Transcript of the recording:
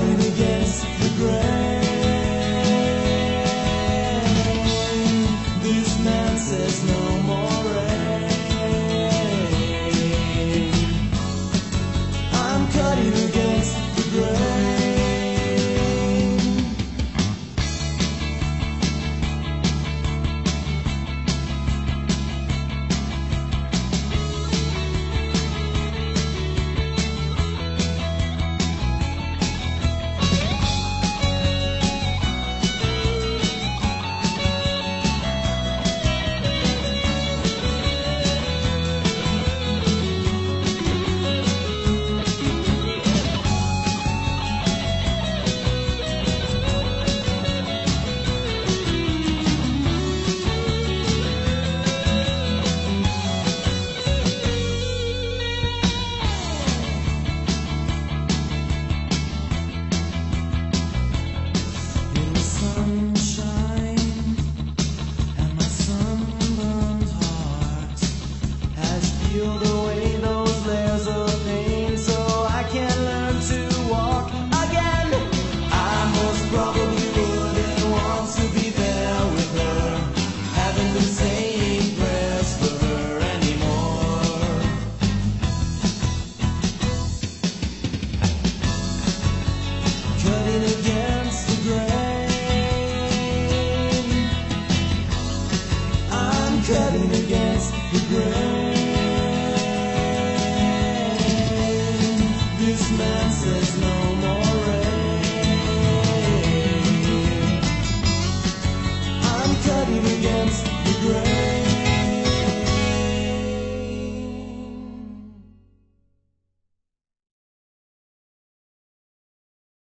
cutting against the grain. This man says no more rain. I'm cutting against the grain. Peeled away those layers of pain so I can learn to walk again. I most probably wouldn't want to be there with her. Haven't been saying prayers for her anymore. Cutting against the grain. I'm cutting against the grain. This man says no more rain. I'm cutting against the grain.